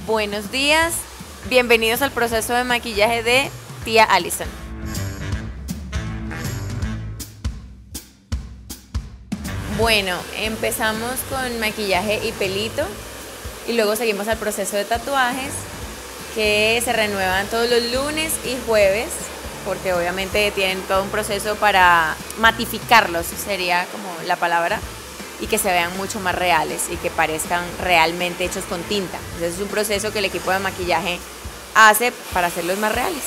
Buenos días, bienvenidos al proceso de maquillaje de tía Alison. Bueno, empezamos con maquillaje y pelito y luego seguimos al proceso de tatuajes que se renuevan todos los lunes y jueves porque obviamente tienen todo un proceso para matificarlos, sería como la palabra, y que se vean mucho más reales y que parezcan realmente hechos con tinta. Entonces es un proceso que el equipo de maquillaje hace para hacerlos más reales.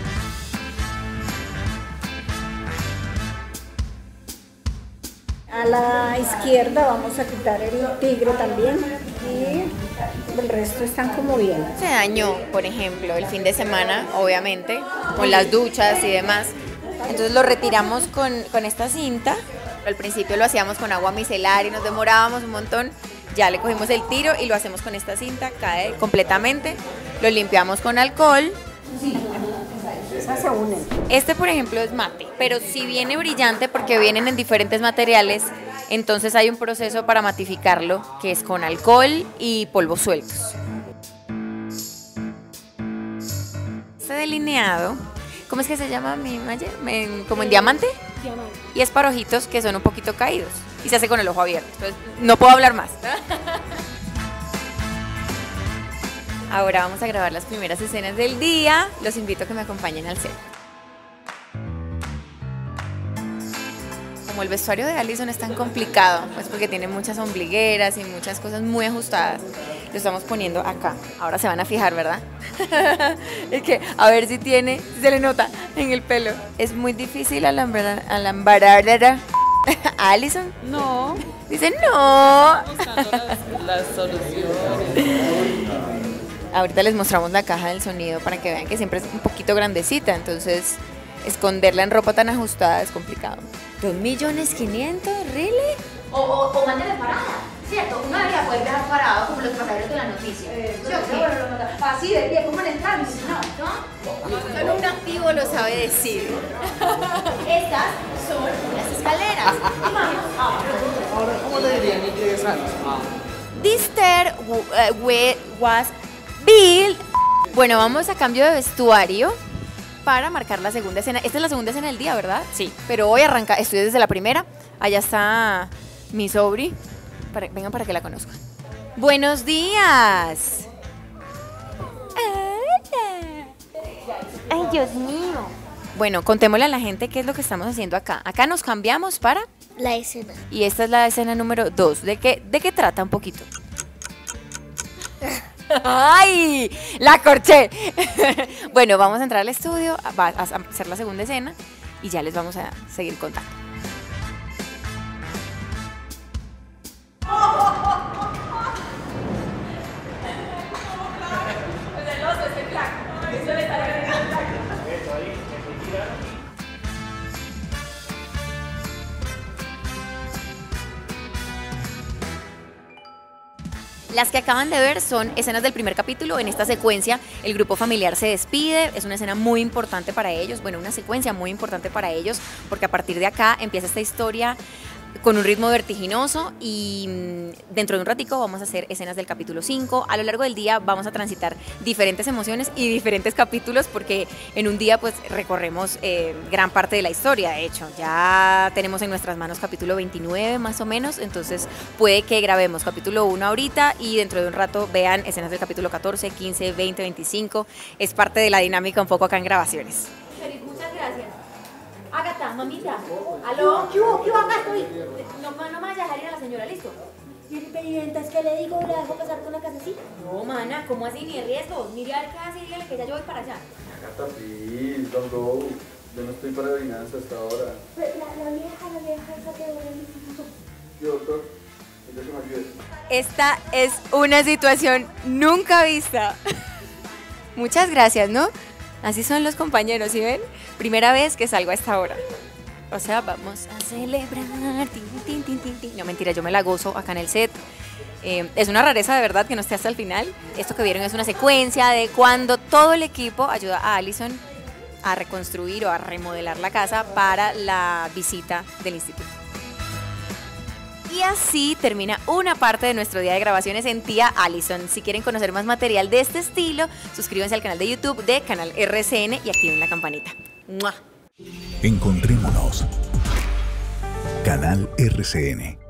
A la izquierda vamos a quitar el tigre también y el resto están como bien. Se dañó, por ejemplo, el fin de semana, obviamente, con las duchas y demás. Entonces lo retiramos con esta cinta. Al principio lo hacíamos con agua micelar y nos demorábamos un montón. Ya le cogimos el tiro y lo hacemos con esta cinta, cae completamente. Lo limpiamos con alcohol. Esas se unen. Este, por ejemplo, es mate, pero si viene brillante porque vienen en diferentes materiales, entonces hay un proceso para matificarlo que es con alcohol y polvos sueltos. Este delineado, ¿cómo es que se llama mi malla? ¿Como en diamante? Diamante. Y es para ojitos que son un poquito caídos y se hace con el ojo abierto, entonces no puedo hablar más. Ahora vamos a grabar las primeras escenas del día. Los invito a que me acompañen al set. Como el vestuario de Alison es tan complicado, pues porque tiene muchas ombligueras y muchas cosas muy ajustadas, lo estamos poniendo acá. Ahora se van a fijar, ¿verdad? Es que a ver si se le nota en el pelo. Es muy difícil alambarar a Alison. No. Dice no. Buscando las soluciones. Ahorita les mostramos la caja del sonido para que vean que siempre es un poquito grandecita, entonces esconderla en ropa tan ajustada es complicado. 2.500.000, ¿really? O manden parada, ¿cierto? Uno debería poder viajar parado como los pasajeros de la noticia. ¿Sí o qué? Así de pie, como en el tránsito, ¿no? Solo un activo lo sabe decir. Estas son las escaleras. Y vamos Ahora, ¿cómo le dirían que llegues antes? This stair was built. Bueno, vamos a cambio de vestuario para marcar la segunda escena. Esta es la segunda escena del día, ¿verdad? Sí. Pero hoy arranca, estoy desde la primera. Allá está mi sobri. Vengan para que la conozcan. ¡Buenos días! ¡Ay, Dios mío! Bueno, contémosle a la gente qué es lo que estamos haciendo acá. Acá nos cambiamos para la escena. Y esta es la escena número 2. ¿De qué trata un poquito? ¡Ay! ¡La corché! Bueno, vamos a entrar al estudio, a hacer la segunda escena y ya les vamos a seguir contando. Las que acaban de ver son escenas del primer capítulo. En esta secuencia el grupo familiar se despide, es una escena muy importante para ellos, bueno, una secuencia muy importante para ellos, porque a partir de acá empieza esta historia con un ritmo vertiginoso y dentro de un ratico vamos a hacer escenas del capítulo 5. A lo largo del día vamos a transitar diferentes emociones y diferentes capítulos porque en un día pues recorremos gran parte de la historia. De hecho, ya tenemos en nuestras manos capítulo 29 más o menos, entonces puede que grabemos capítulo 1 ahorita y dentro de un rato vean escenas del capítulo 14, 15, 20, 25. Es parte de la dinámica un poco acá en grabaciones. Feliz, muchas gracias. Agatha, mamita. ¿Aló? ¿Qué hubo? Acá estoy. No me vayas a dejar ir a la señora, ¿listo? ¿Y entonces qué le digo? ¿Le dejo pasar con la casecita? No, mana, ¿cómo así? Ni riesgo. Mire a ver qué hace y dígale que ya yo voy para allá. Agatha, please, don't go. Yo no estoy para adivinanza hasta ahora. Pero la vieja esa que en el instituto. Sí, doctor. ¿Quieres que me ayudes? Esta es una situación nunca vista. Muchas gracias, ¿no? Así son los compañeros, ¿sí ven? Primera vez que salgo a esta hora. O sea, vamos a celebrar. Tin, tin, tin, tin. No, mentira, yo me la gozo acá en el set. Es una rareza de verdad que no esté hasta el final. Esto que vieron es una secuencia de cuando todo el equipo ayuda a Alison a reconstruir o a remodelar la casa para la visita del instituto. Y así termina una parte de nuestro día de grabaciones en Tía Allison. Si quieren conocer más material de este estilo, suscríbanse al canal de YouTube de Canal RCN y activen la campanita. ¡Mua! Encontrémonos. Canal RCN.